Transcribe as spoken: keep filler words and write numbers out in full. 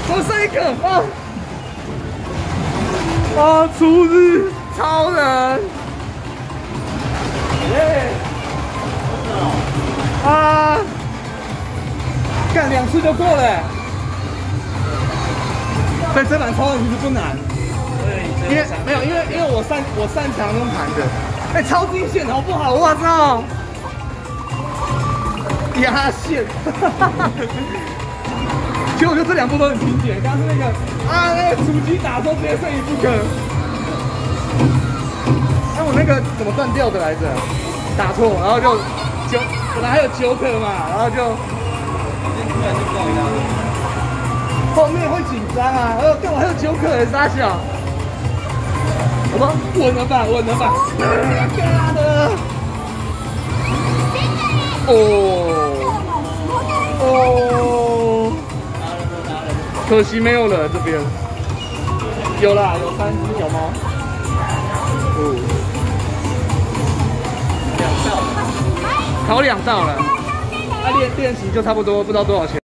我剩一个啊！啊，初日超人！耶！啊！干两次就过了。所以这版超人其实不难。因为没有，因为因为我擅我擅长用盘的。哎、欸，超惊险好不好？我操！压线。其实我觉得这两步都很经典。刚刚是那个啊，那个主机打中直接剩一不可。那、啊、我那个怎么断掉的来着？打错，然后就九，本来还有九可嘛，然后就突然就爆一大堆。后面会紧张啊！呃，干我还有九可的傻小。好吧，稳了吧，稳了吧。干的。哦。哦。可惜没有了，这边有啦，有三只小猫。哦，两道了，考两道了。那练练习就差不多，不知道多少钱。